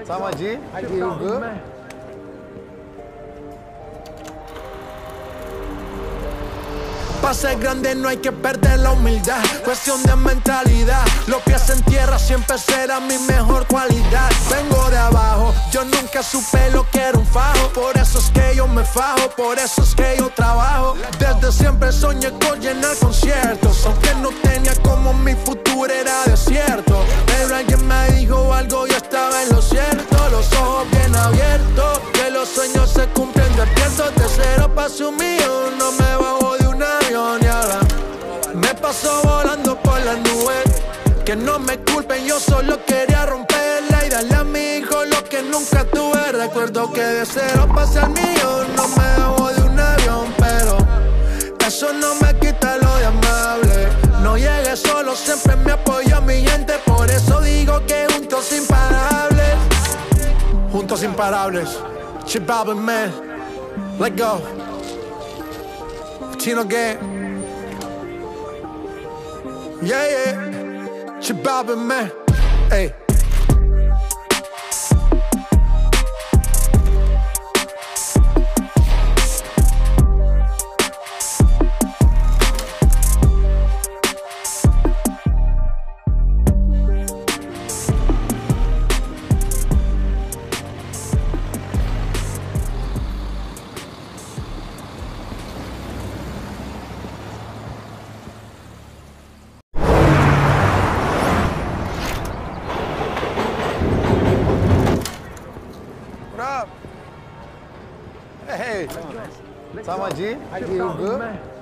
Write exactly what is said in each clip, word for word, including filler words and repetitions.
Sama G, you good? Pa' ser grande no hay que perder la humildad, cuestión de mentalidad. Los pies en tierra siempre será mi mejor cualidad. Vengo de abajo, yo nunca supe lo que era un fajo. Por eso es que yo me fajo, por eso es que yo trabajo. Desde siempre soñé con llenar conciertos, aunque no tenía como mi futuro era desierto. Pero alguien me dijo algo, yo estaba en lo cierto. Los ojos bien abiertos, que los sueños se cumplen despiertos. De cero paso un millón, no me bajo de un avión y ahora me paso volando por las nubes. Que no me culpen, yo solo quería romperla y darle a mi hijo lo que nunca tuve. Recuerdo que de cero pasé al millón, no me bajo de un avión, pero eso no me quita lo de amable. No llegué solo, siempre me apoyó mi gente. Por eso digo que juntos imparables. Juntos imparables. Chip Balvin, man. Let go. Chino Gang. Yeah, yeah. Chip Balvin, man. Hey. Hey, Sama G, you good?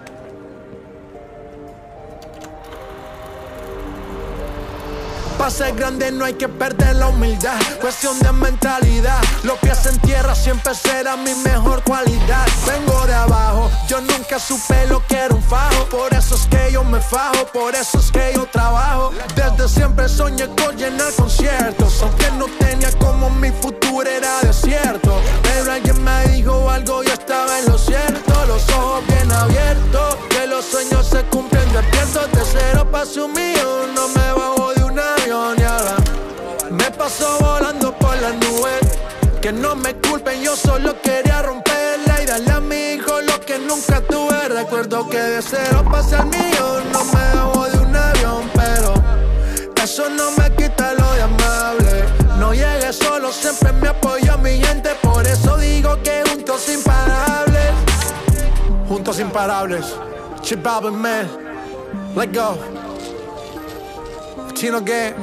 Pa' ser grande no hay que perder la humildad, cuestión de mentalidad. Los pies en tierra siempre será mi mejor cualidad. Vengo de abajo, yo nunca supe lo que era un fajo. Por eso es que yo me fajo, por eso es que yo trabajo. Desde siempre soñé con llenar conciertos, aunque no tenía como mi futuro era desierto. Pero alguien me dijo algo, yo estaba en lo cierto. Los ojos bien abiertos, que los sueños se cumplen despiertos. De cero paso un millón, no me bajo de un avión y ahora me paso volando por las nubes. Que no me culpen, yo solo quería romperla y darle a mi hijo lo que nunca tuve. Recuerdo que de cero pasé al millón, no me bajo de un avión, pero eso no me quita lo de amable. No llegué solo, siempre me apoyó mi gente. Por eso digo que juntos imparables. Juntos imparables. Chip Balvin, man. Let go. Chino Gang.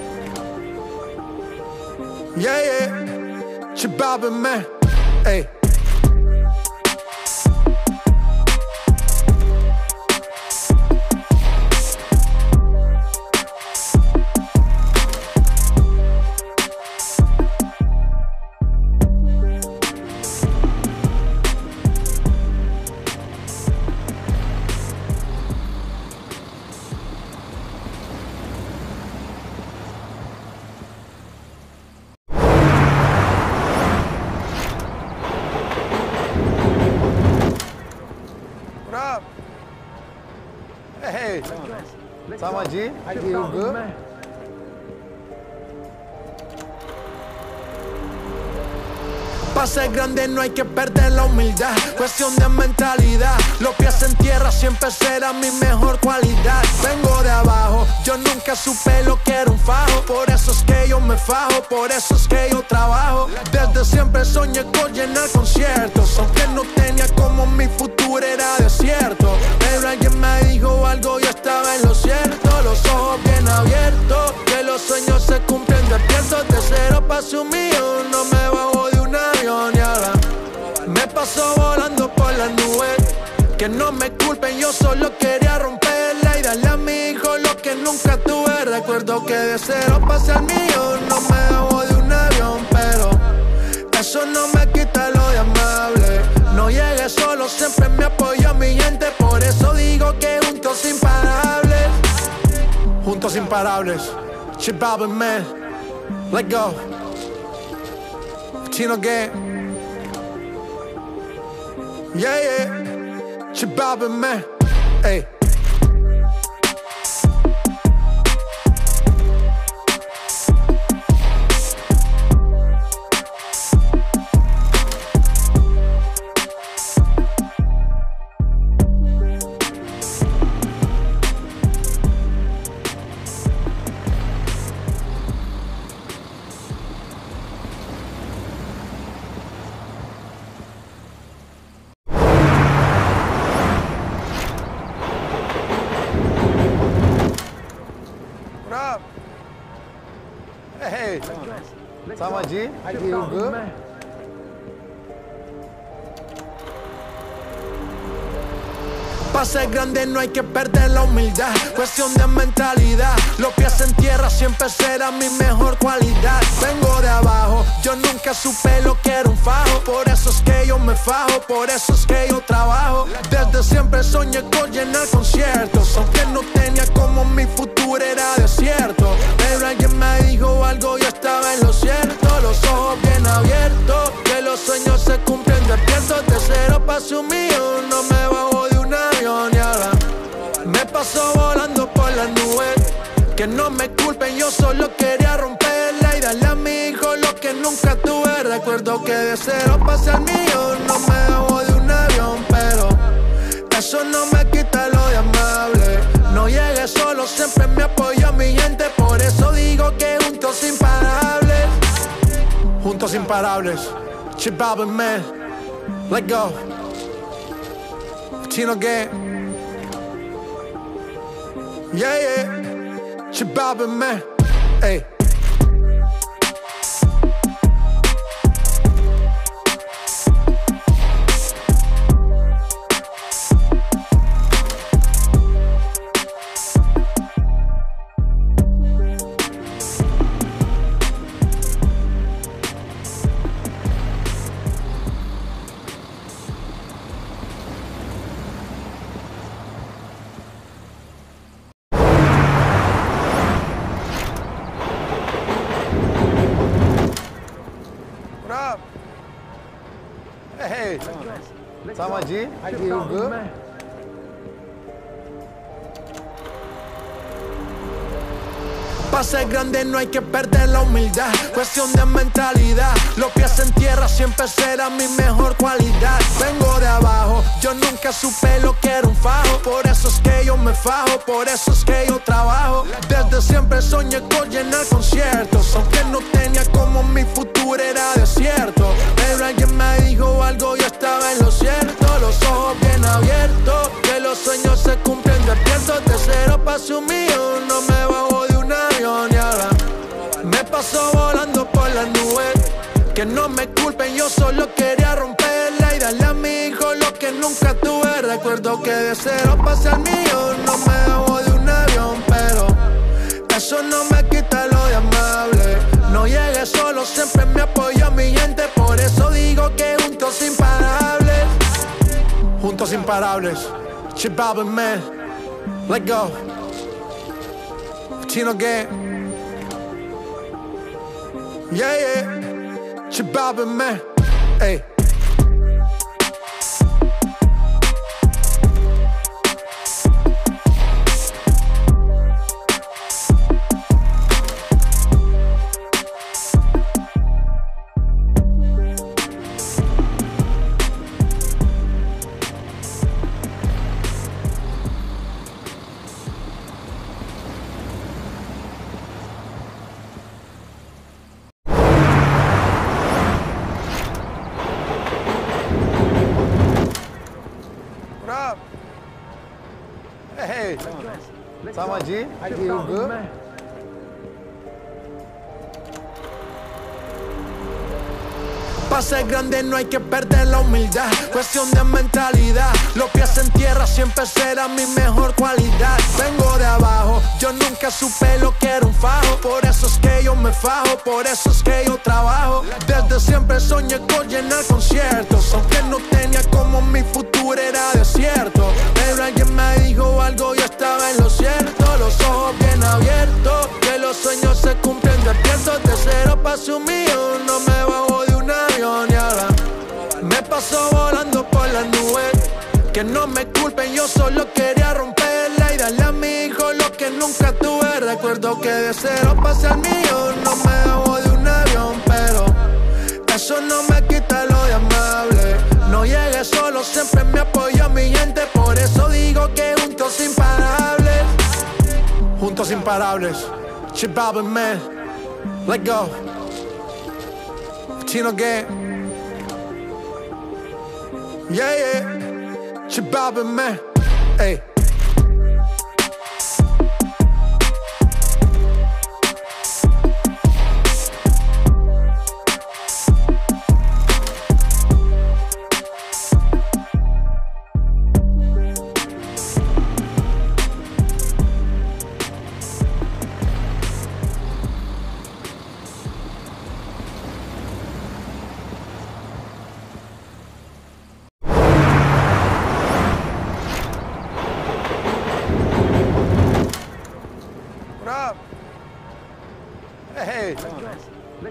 Yeah, yeah. Chip Balvin, man. Hey. Hey, Sama G, you good? Pa' ser grande no hay que perder la humildad, cuestión de mentalidad. Los pies en tierra siempre será mi mejor cualidad. Vengo de abajo, yo nunca supe lo que era un fajo. Por eso es que yo me fajo, por eso es que yo trabajo. Desde siempre soñé con llenar conciertos, aunque no tenía como mi futuro era desierto. Pero alguien me dijo algo, yo estaba en lo cierto. Los ojos bien abiertos, que los sueños se cumplen despiertos. De cero paso un millón, no me bajo de un avión y ahora me paso volando por las nubes. Que no me culpen, yo solo quería romperla y darle a mi hijo lo que nunca tuve. Recuerdo que de cero pasé al millón, no me bajo de un avión, pero eso no me quita lo de amable. No llegué solo, siempre me apoyó mi gente. Por eso digo que juntos imparables. Juntos imparables. Chip Balvin, man. Let go. Chino Gang. Yeah, yeah. Chip Balvin, man. Hey. समझी युग Pa' ser grande no hay que perder la humildad, cuestión de mentalidad. Los pies en tierra siempre será mi mejor cualidad. Vengo de abajo, yo nunca supe lo que era un fajo. Por eso es que yo me fajo, por eso es que yo trabajo. Desde siempre soñé con llenar conciertos, aunque no tenía como mi futuro era desierto. Pero alguien me dijo algo, yo estaba en lo cierto. Los ojos bien abiertos, que los sueños se cumplen despiertos. De cero paso un millón, no me bajo de un avión. Y ahora me paso volando por las nubes. Que no me culpen, yo solo quería romperla y darle a mi hijo lo que nunca tuve. Recuerdo que de cero pasé al millón, no me bajo de un avión, pero eso no me quita lo de amable. No llegué solo, siempre me apoyó mi gente. Por eso digo que juntos imparables. Juntos imparables. Chip Albert, man. Let go. Chino Gang. Yeah, yeah. Chip Albert, man. Hey. Hey, समझी युग Pa' ser grande no hay que perder la humildad, cuestión de mentalidad. Los pies en tierra siempre será mi mejor cualidad. Vengo de abajo, yo nunca supe lo que era un fajo. Por eso es que yo me fajo, por eso es que yo trabajo. Desde siempre soñé con llenar conciertos, aunque no tenía como mi futuro era desierto. Pero alguien me dijo algo, yo estaba en lo cierto. Los ojos bien abiertos, que los sueños se cumplen despiertos. De cero paso un millón, no me bajo de un avión. Y ahora me paso volando por las nubes. Que no me culpen, yo solo quería romperla y darle a mi hijo lo que nunca tuve. Recuerdo que de cero pasé al millón, no me bajo de un avión, pero eso no me quita lo de amable. No llegué solo, siempre me apoyó mi gente. Por eso digo que juntos imparables. Juntos imparables. Chip Albert, man. Let go. Chino Gang. Yeah, yeah. Chip Albert, man. Hey. Hey, समझी युग Pa' ser grande no hay que perder la humildad, cuestión de mentalidad. Los pies en tierra siempre será mi mejor cualidad. Vengo de abajo, yo nunca supe lo que era un fajo. Por eso es que yo me fajo, por eso es que yo trabajo. Desde siempre soñé con llenar conciertos, aunque no tenía como mi futuro era desierto. Pero alguien me dijo algo, yo estaba en lo cierto. Los ojos bien abiertos, que los sueños se cumplen despiertos. De cero paso un millón, no me bajo de un avión. Y ahora me paso volando por las nubes. Que no me culpen, yo solo quería romperla y darle a mi hijo lo que nunca tuve. Recuerdo que de cero pasé al millón, no me bajo de un avión, pero eso no me quita lo de amable. No llegué solo, siempre me apoyó mi gente. Por eso digo que juntos imparables. Juntos imparables. Chip Albert, man. Let go. Chino Gang. Yeah, yeah. Chip Albert, man. Hey.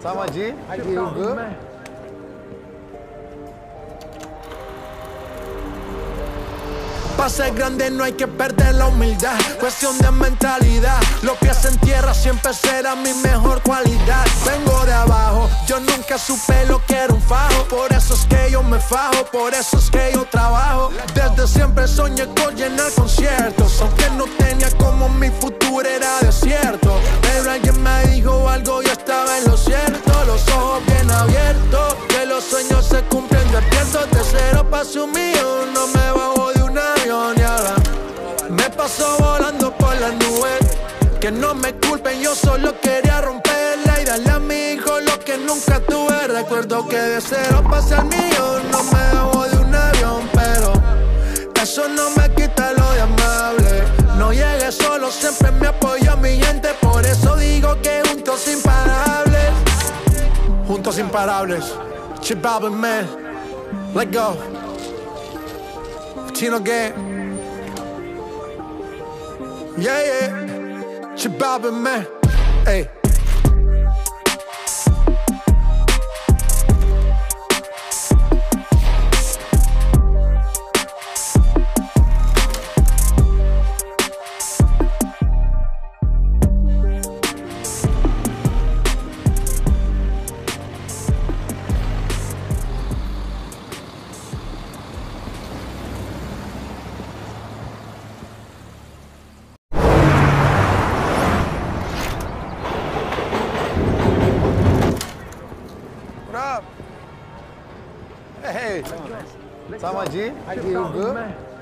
Samadji, Hugo. Pa' ser grande no hay que perder la humildad, cuestión de mentalidad. Los pies en tierra siempre será mi mejor cualidad. Vengo de abajo, yo nunca supe lo que era un fajo. Por eso es que yo me fajo, por eso es que yo trabajo. Desde siempre soñé con llenar conciertos, aunque no tenía como mi futuro era desierto. Pero alguien me dijo algo, yo estaba en lo cierto. Los ojos bien abiertos, que los sueños se cumplen despierto. De cero paso un millón, no me bajo de un avión y ahora me paso volando por las nubes. Que no me culpen, yo solo quería romperla y darle a mi hijo lo que nunca tuve. Recuerdo que de cero pasé al millón, no me bajo de un avión, pero eso no me quita lo de amable. No llegué solo, siempre me apoyó mi gente. Por eso digo que juntos imparables. Juntos imparables. Chip Balvin, man. Let go. Chino Gang. Yeah, yeah. Chip Balvin, man. Hey. Hey, Samadji, Hugo.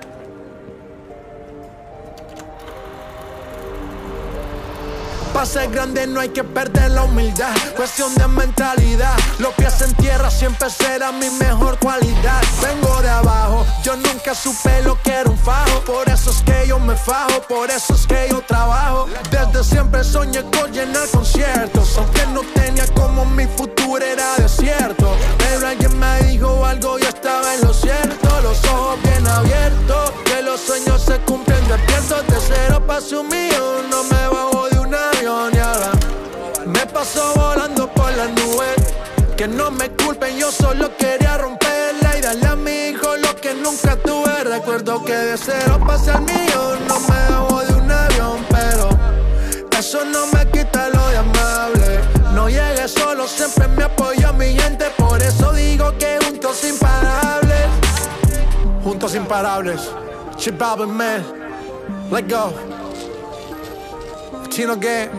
Pa' ser grande no hay que perder la humildad, cuestión de mentalidad. Los pies en tierra siempre será mi mejor cualidad. Vengo de abajo, yo nunca supe lo que era un fajo. Por eso es que yo me fajo, por eso es que yo trabajo. Desde siempre soñé con llenar conciertos, aunque no tenía como mi futuro era desierto. Pero alguien me dijo algo, yo estaba en lo cierto. Los ojos bien abiertos, que los sueños se cumplen despiertos. De cero paso un millón, no me bajo de un avión y ahora me paso volando por las nubes. Que no me culpen, yo solo quería romperla y darle a mi hijo lo que nunca tuve. Recuerdo que de cero pasé al millón, no me bajo de un avión, pero eso no me quita lo de amable. No llegué solo, siempre me apoyó mi gente. Por eso digo que juntos imparables. Juntos imparables. Chip Balvin, man. Let go. Chino Gang.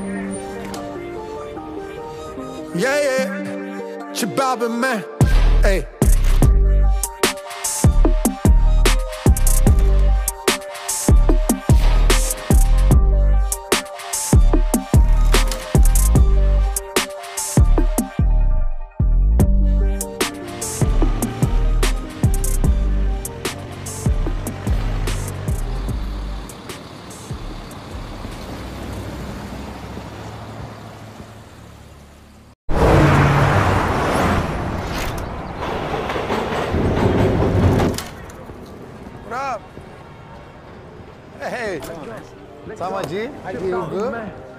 Yeah, yeah. Chip Balvin, man. Hey. Hey, Samadji, Hugo.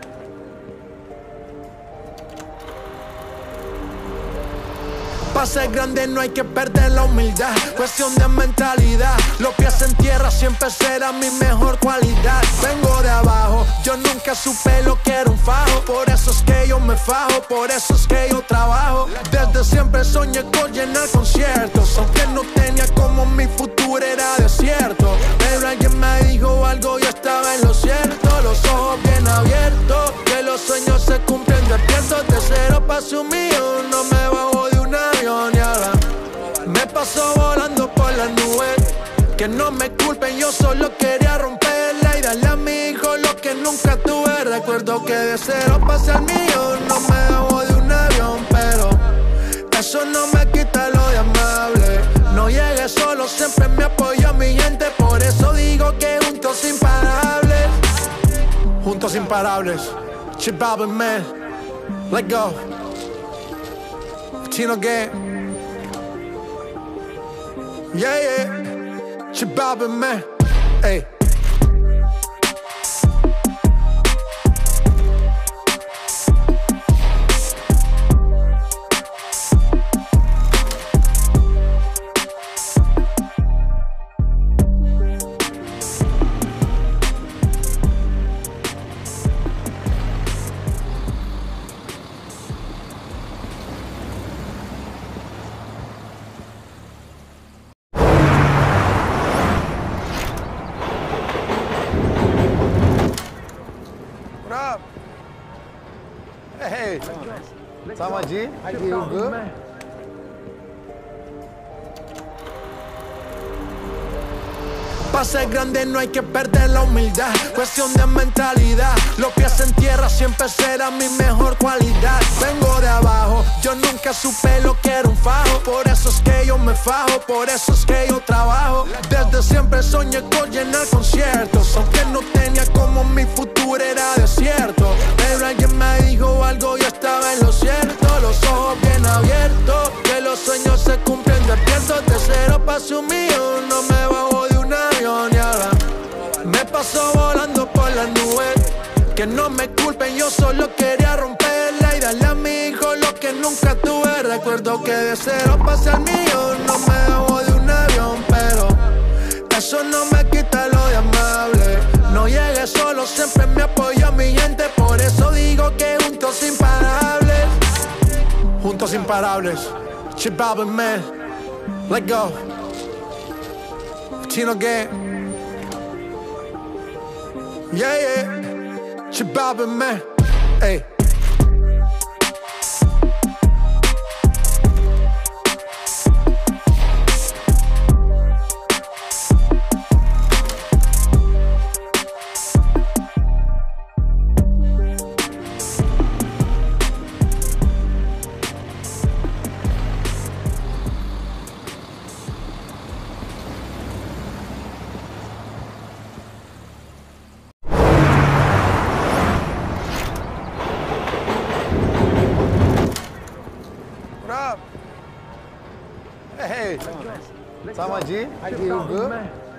Pa' ser grande no hay que perder la humildad, cuestión de mentalidad. Los pies en tierra siempre será mi mejor cualidad. Vengo de abajo, yo nunca supe lo que era un fajo. Por eso es que yo me fajo, por eso es que yo trabajo. Desde siempre soñé con llenar conciertos, aunque no tenía como mi futuro era desierto. Pero alguien me dijo algo, yo estaba en lo cierto. Los ojos bien abiertos, que los sueños se cumplen despiertos. De cero paso un millón, no me bajo de un avión y ahora me paso volando por las nubes. Que no me culpen, yo solo quería romperla y darle a mi hijo lo que nunca tuve. Recuerdo que de cero pasé al millón, no me bajo de un avión, pero eso no me quita lo de amable. No llegué solo, siempre me apoyó mi gente. Por eso digo que juntos imparables. Juntos imparables. Chip Balvin, man. Let go. Chino Gang. Yeah, yeah. Chip Balvin, man. Hey. समझी युग Pa' ser grande no hay que perder la humildad, cuestión de mentalidad. Los pies en tierra siempre será mi mejor cualidad. Vengo de abajo, yo nunca supe lo que era un fajo. Por eso es que yo me fajo, por eso es que yo trabajo. Desde siempre soñé con llenar conciertos, aunque no tenía como mi futuro era desierto. Pero alguien me dijo algo, yo estaba en lo cierto. Los ojos bien abiertos, que los sueños se cumplen despiertos. De cero paso un millón, no me bajo de un avión y ahora me paso volando por las nubes. Que no me culpen, yo solo quería romperla y darle a mi hijo lo que nunca tuve. Recuerdo que de cero pasé al millón, no me bajo de un avión, pero eso no me quita lo de amable. No llegué solo, siempre me apoyó mi gente. Por eso digo que juntos imparables. Juntos imparables. Chip Albert, man. Let go. Chino Gang. Yeah, yeah. Chip Albert, man. Hey. Hey, समझी युग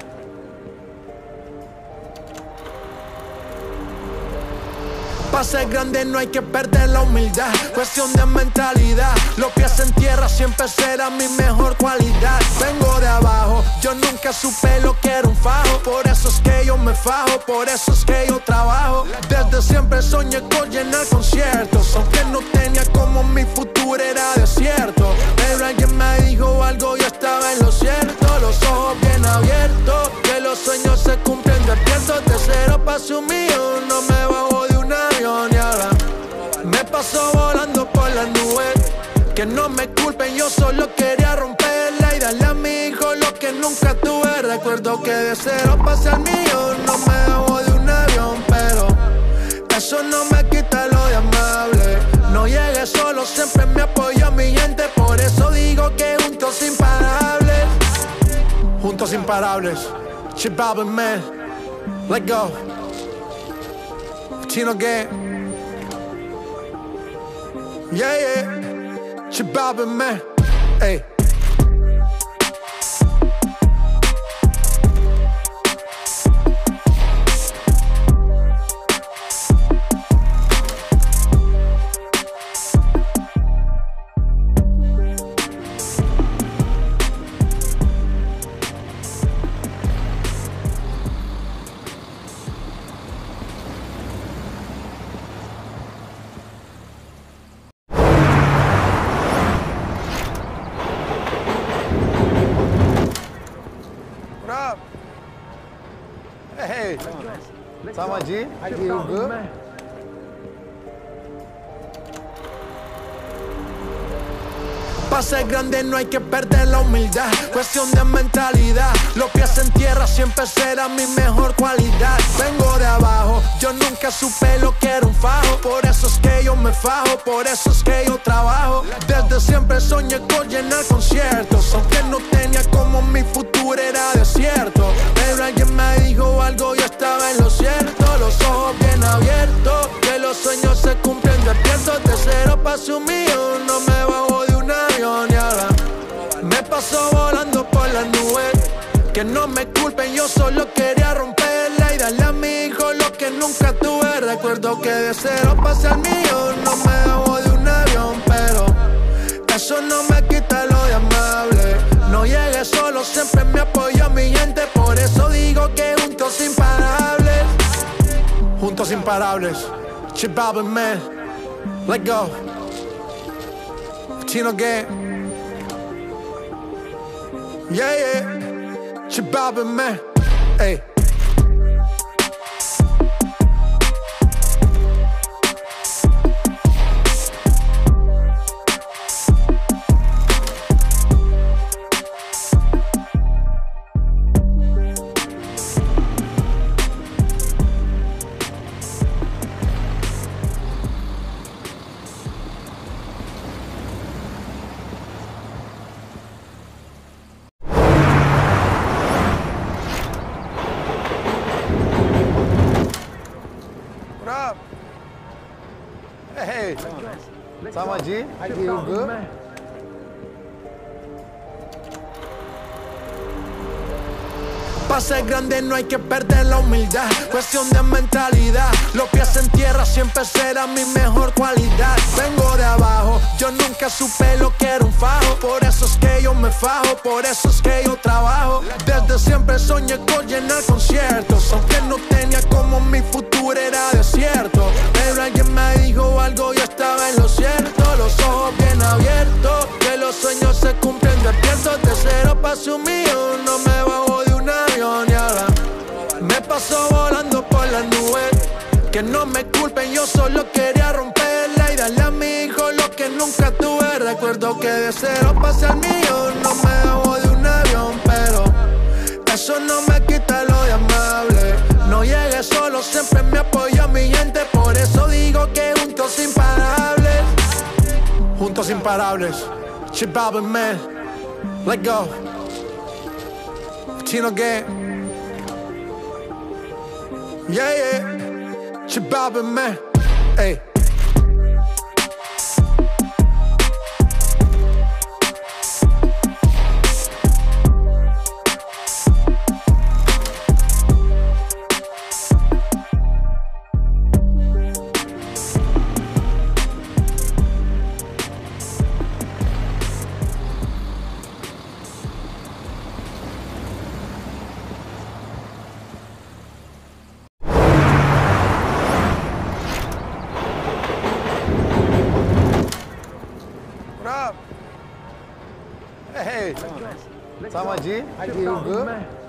Pa' ser grande no hay que perder la humildad, cuestión de mentalidad. Los pies en tierra siempre será mi mejor cualidad. Vengo de abajo, yo nunca supe lo que era un fajo. Por eso es que yo me fajo, por eso es que yo trabajo. Desde siempre soñé con llenar conciertos, aunque no tenía como mi futuro era desierto. Pero alguien me dijo algo, yo estaba en lo cierto. Los ojos bien abiertos, que los sueños se cumplen despiertos. De cero paso un millón, no me bajo de un avión y ahora me paso volando por las nubes. Que no me culpen, yo solo quería romperla y darle a mi hijo lo que nunca tuve. Recuerdo que de cero pasé al millón, no me bajo de un avión, pero eso no me quita lo de amable. No llegué solo, siempre me apoyó mi gente. Por eso digo que juntos imparables. Juntos imparables. Chip Albert, man. Let go. Chino Gang. Yeah, yeah. Chip Albert, man. Hey. Hey, समझी युग Pa' ser grande no hay que perder la humildad, cuestión de mentalidad. Los pies en tierra siempre será mi mejor cualidad. Vengo de abajo, yo nunca supe lo que era un fajo. Por eso es que yo me fajo, por eso es que yo trabajo. Desde siempre soñé con llenar conciertos, aunque no tenía como mi futuro era desierto. Pero alguien me dijo algo, yo estaba en lo cierto. Los ojos bien abiertos, que los sueños se cumplen despiertos. De cero paso un millón, no me bajo de un avión y ahora me paso volando por las nubes. Que no me culpen, yo solo quería romperla y darle a mi hijo lo que nunca tuve. Recuerdo que de cero pasé al millón, no me bajo de un avión, pero eso no me quita lo de amable. No llegué solo, siempre me apoyó mi gente. Por eso digo que juntos imparables. Juntos imparables. Chip Albert, man. Let go. Chino Gang. Yeah, yeah. Chip Albert, man. Hey. Samaji, Hugo. Pa' ser grande no hay que perder la humildad, cuestión de mentalidad. Los pies en tierra siempre será mi mejor cualidad. Vengo de abajo, yo nunca supe lo que era un fajo. Por eso es que yo me fajo, por eso es que yo trabajo. Desde siempre soñé con llenar conciertos, aunque no tenía como mi futuro era desierto. Pero alguien me dijo algo, yo estaba en lo cierto. Los ojos bien abiertos, que los sueños se cumplen despiertos. De cero paso un millón, no me bajo de un avión y ahora me paso volando por las nubes. Que no me culpen, yo solo quería romperla y darle a mi hijo lo que nunca tuve. Recuerdo que de cero pasé al millón, no me bajo de un avión, pero eso no me quita lo de amable. No llegué solo, siempre me apoyó mi gente. Por eso digo que juntos imparables. Juntos imparables. Chip Albert, man. Let go. Chino Gang. Yeah, yeah. Chip Albert, man. Hey. Hey, Samaji, Hugo.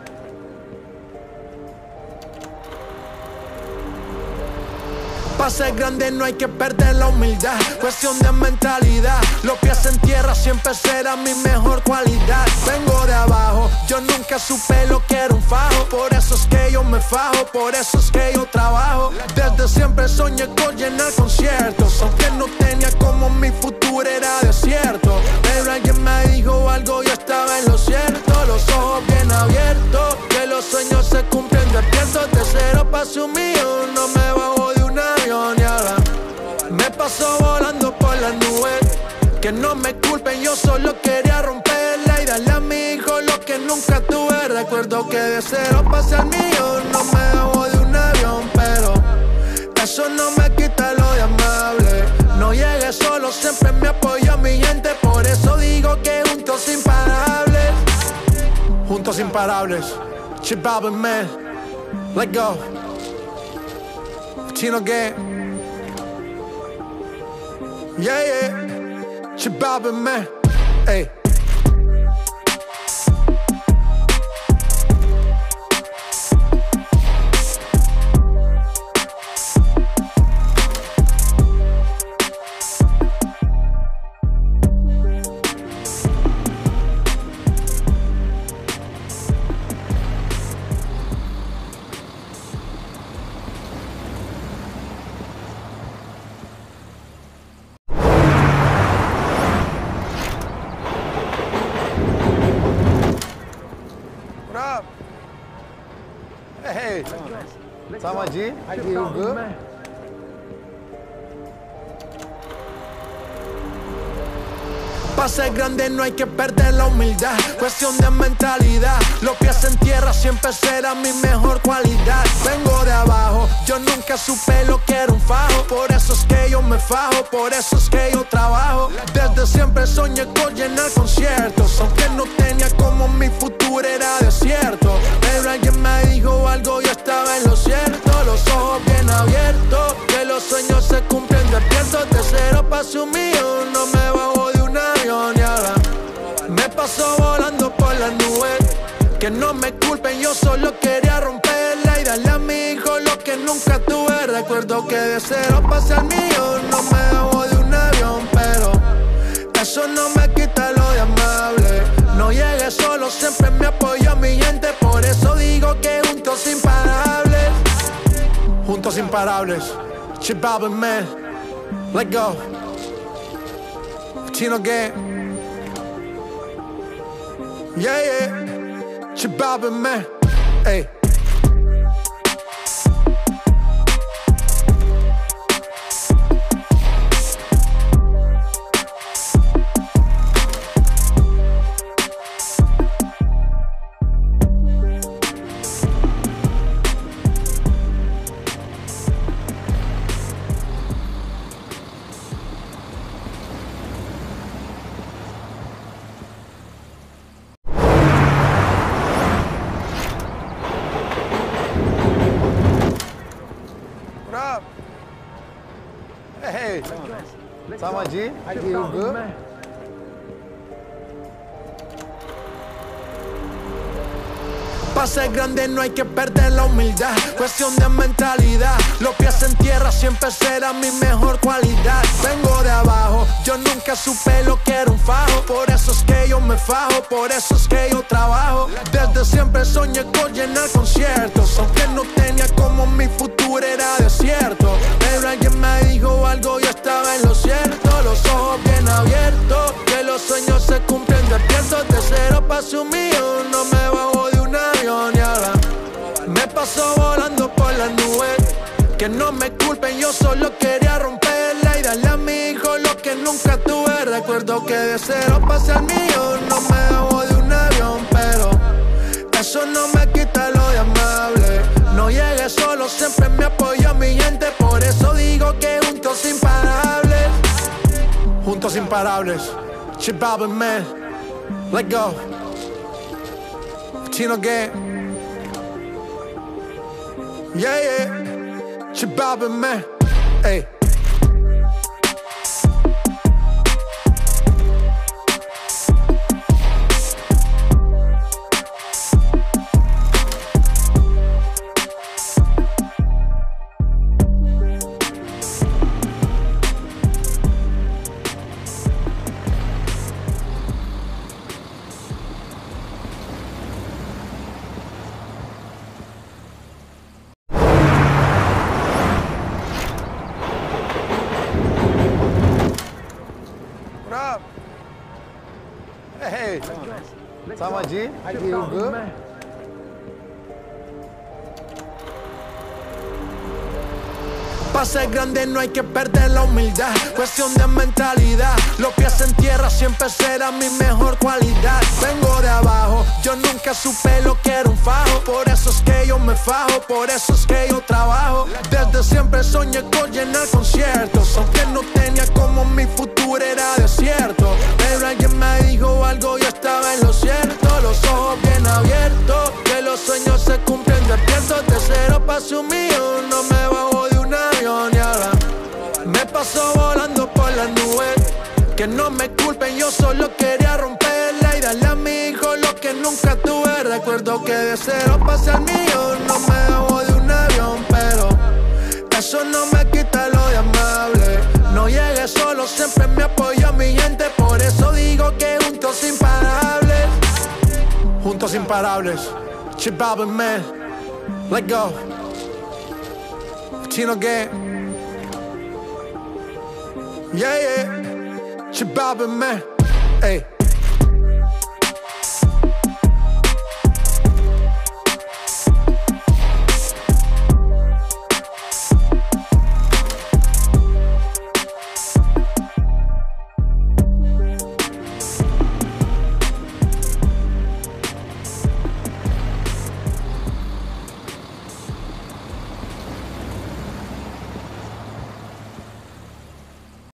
Pa' ser grande no hay que perder la humildad, cuestión de mentalidad. Los pies en tierra siempre será mi mejor cualidad. Vengo de abajo, yo nunca supe lo que era un fajo. Por eso es que yo me fajo, por eso es que yo trabajo. Desde siempre soñé con llenar conciertos, aunque no tenía como mi futuro era desierto. Pero alguien me dijo algo, yo estaba en lo cierto. Los ojos bien abiertos, que los sueños se cumplen despiertos. De cero paso un millón, no me bajo de un avión y ahora me paso volando por las nubes. Que no me culpen, yo solo quería romperla y darle a mi hijo lo que nunca tuve. Recuerdo que de cero pasé al millón, no me bajo de un avión, pero eso no me quita lo de amable. No llegué solo, siempre me apoyó mi gente. Por eso digo que juntos imparables. Juntos imparables. Chip Albert, man. Let go. Chino Gang. Yeah, yeah. Chip Albert, man. Hey. Hey, Samaji, Hugo. Pa' ser grande no hay que perder la humildad, cuestión de mentalidad. Los pies en tierra siempre será mi mejor cualidad. Vengo de abajo, yo nunca supe lo que era un fajo. Por eso es que yo me fajo, por eso es que yo trabajo. Desde siempre soñé con llenar conciertos, aunque no tenía como mi futuro era desierto. Pero alguien me dijo algo, yo estaba en lo cierto. Los ojos bien abiertos, que los sueños se cumplen despiertos. De cero paso un millón, no me bajo de un avión y ahora me paso volando por las nubes. Que no me culpen, yo solo quería romperla y darle a mi hijo lo que nunca tuve. Recuerdo que de cero pasé al millón, no me bajo de un avión, pero eso no me quita lo de amable. No llegué solo, siempre me apoyó mi gente. Por eso digo que juntos imparables. Juntos imparables. Chip Albert, man. Let go. Chino Gang. Yeah, yeah. Chip Albert, man. Hey. Hey, Samaji, you good? Pa' ser grande no hay que perder la humildad, cuestión de mentalidad. Los pies en tierra siempre será mi mejor cualidad. Vengo de abajo, yo nunca supe lo que era un fajo. Por eso es que yo me fajo, por eso es que yo trabajo. Desde siempre soñé con llenar conciertos, aunque no tenía como mi futuro era desierto. Pero alguien me dijo algo, yo estaba en lo cierto. Los ojos bien abiertos, que los sueños se cumplen despiertos. De cero pa' su millón, no me bajo de un avión y ahora me paso volando por las nubes. Que no me culpen, yo solo quería romperla y darle a mi hijo lo que nunca tuve. Recuerdo que de cero pasé al millón, no me bajo de un avión, pero eso no me quita lo de amable. No llegué solo, siempre me apoyó mi gente, por eso digo que juntos imparables. Juntos imparables, Chip Alvin, man, let go. Chino Gang, yeah, yeah, Chip Alvin, man, hey. Hey, Samaji, you good? Pa' ser grande no hay que perder la humildad, cuestión de mentalidad. Los pies en tierra siempre será mi mejor cualidad. Vengo de abajo, yo nunca supe lo que era un fajo. Por eso es que yo me fajo, por eso es que yo trabajo. Desde siempre soñé con llenar conciertos, aunque no tenía como mi futuro era desierto. Pero alguien me dijo algo, yo estaba en lo cierto. Los ojos bien abiertos, que los sueños se cumplen despiertos. De cero pa' su millón, no me bajo de un avión y ahora me paso volando por las nubes. Que no me culpen, yo solo quería romperla y darle a mi hijo lo que nunca tuve. Recuerdo que de cero pasé al millón, no me bajo de un avión, pero eso no me quita lo de amable. No llegué solo, siempre me apoyó mi gente, por eso digo que juntos imparables. Juntos imparables, Chip Alvin, man, let go. Chino Gang, yeah, yeah, Chip Alvin, man, hey.